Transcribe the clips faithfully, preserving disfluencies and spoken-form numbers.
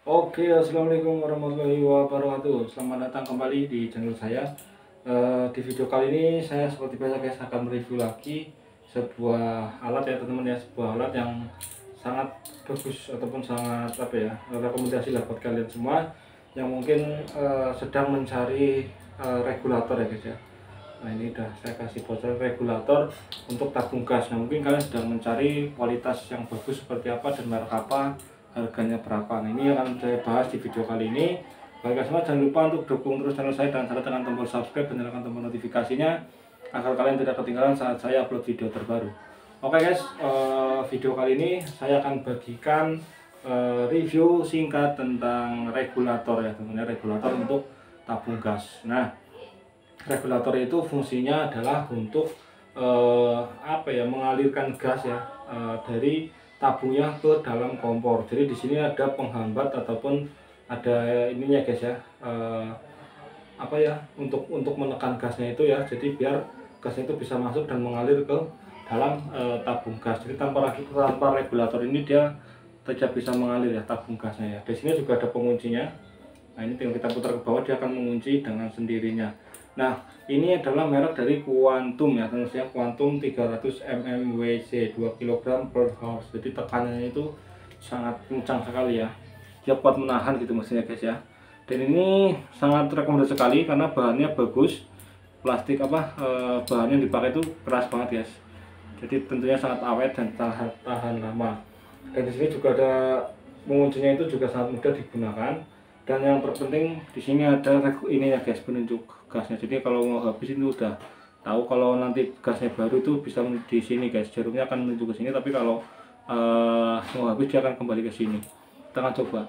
Oke, assalamualaikum warahmatullahi wabarakatuh. Selamat datang kembali di channel saya. Eh, di video kali ini saya seperti biasa guys akan mereview lagi sebuah alat ya teman-teman ya, sebuah alat yang sangat bagus ataupun sangat apa ya, rekomendasi lah buat kalian semua yang mungkin eh, sedang mencari eh, regulator ya guys ya. Nah ini udah saya kasih bocor regulator untuk tabung gas. Nah mungkin kalian sedang mencari kualitas yang bagus seperti apa dan merek apa, harganya berapa. Nah ini yang akan saya bahas di video kali ini. Bagi semua jangan lupa untuk dukung terus channel saya dan serta tekan tombol subscribe dan nyalakan tombol notifikasinya agar kalian tidak ketinggalan saat saya upload video terbaru. Oke guys, eh, video kali ini saya akan bagikan eh, review singkat tentang regulator ya teman-teman, regulator untuk tabung gas. Nah regulator itu fungsinya adalah untuk eh, apa ya, mengalirkan gas ya eh, dari tabungnya ke dalam kompor. Jadi di sini ada penghambat ataupun ada ininya guys ya, eh, apa ya, untuk untuk menekan gasnya itu ya. Jadi biar gasnya itu bisa masuk dan mengalir ke dalam eh, tabung gas. Jadi tanpa tanpa regulator ini dia tidak bisa mengalir ya tabung gasnya ya. Di sini juga ada penguncinya. Nah ini tinggal kita putar ke bawah, dia akan mengunci dengan sendirinya. Nah ini adalah merek dari Quantum ya teman-teman ya, Quantum tiga ratus millimeter W C dua kilogram per horse. Jadi tekanannya itu sangat kencang sekali ya, dia kuat menahan gitu maksudnya guys ya. Dan ini sangat rekomendasi sekali karena bahannya bagus, plastik apa eh, bahan yang dipakai itu keras banget guys. Jadi tentunya sangat awet dan tahan, tahan lama. Dan di sini juga ada menguncinya, itu juga sangat mudah digunakan. Dan yang terpenting di sini ada ini ya guys, penunjuk gasnya. Jadi kalau mau habis itu udah tahu, kalau nanti gasnya baru itu bisa di sini guys, jarumnya akan menunjuk ke sini. Tapi kalau uh, mau habis dia akan kembali ke sini. Kita akan coba.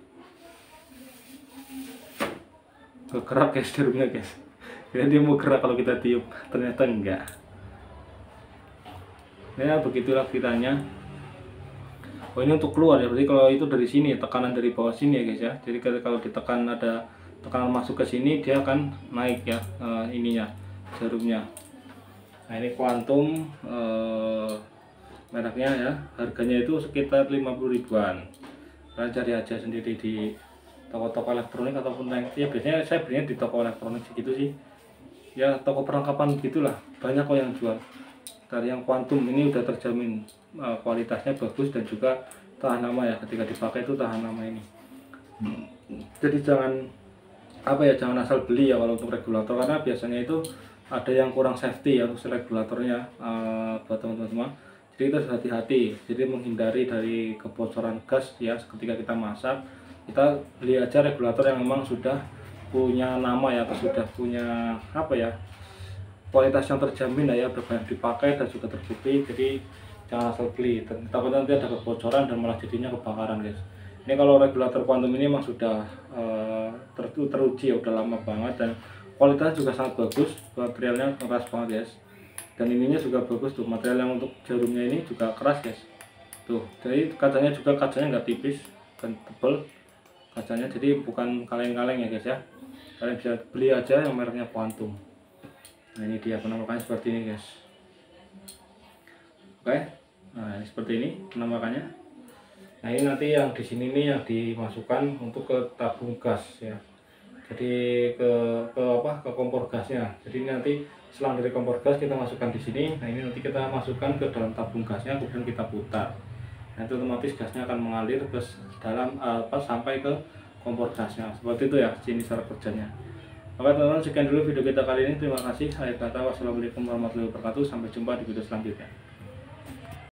Gerak guys jarumnya guys. Jadi dia mau gerak kalau kita tiup, ternyata enggak. Ya begitulah kitanya. Oh ini untuk keluar ya, berarti kalau itu dari sini, tekanan dari bawah sini ya guys ya. Jadi kalau ditekan, ada tekanan masuk ke sini, dia akan naik ya uh, ininya, jarumnya. Nah ini Quantum uh, mereknya ya, harganya itu sekitar lima puluh ribuan. Kalian cari aja sendiri di toko-toko elektronik ataupun ya, biasanya saya belinya di toko elektronik segitu sih. Ya toko perlengkapan gitulah, banyak kok yang jual. Dari yang Quantum ini udah terjamin uh, kualitasnya bagus dan juga tahan lama ya, ketika dipakai itu tahan lama ini. Hmm. Jadi jangan apa ya, jangan asal beli ya kalau untuk regulator, karena biasanya itu ada yang kurang safety ya untuk regulatornya uh, buat teman-teman semua. Jadi kita harus hati-hati, jadi menghindari dari kebocoran gas ya ketika kita masak. Kita beli aja regulator yang memang sudah punya nama ya, atau sudah punya apa ya, kualitas yang terjamin lah ya, berbanyak dipakai dan juga terbukti. Jadi jangan asal beli, takutnya nanti ada kebocoran dan malah jadinya kebakaran guys. Ini kalau regulator Quantum ini memang sudah uh, ter teruji ya, udah lama banget, dan kualitasnya juga sangat bagus, materialnya keras banget guys. Dan ininya juga bagus tuh, material yang untuk jarumnya ini juga keras guys. Tuh, jadi kacanya juga kacanya nggak tipis dan tebal kacanya, jadi bukan kaleng-kaleng ya guys ya. Kalian bisa beli aja yang mereknya Quantum. Nah ini dia penampakannya seperti ini guys. Oke, nah ini seperti ini penampakannya. Nah ini nanti yang di sini nih yang dimasukkan untuk ke tabung gas ya. Jadi ke ke apa, ke kompor gasnya. Jadi ini nanti selang dari kompor gas kita masukkan di sini. Nah ini nanti kita masukkan ke dalam tabung gasnya, kemudian kita putar. Nanti otomatis gasnya akan mengalir ke dalam apa, sampai ke kompor gasnya. Seperti itu ya jenis cara kerjanya. Oke teman-teman, sekian dulu video kita kali ini. Terima kasih. Akhir kata, wassalamualaikum warahmatullahi wabarakatuh. Sampai jumpa di video selanjutnya.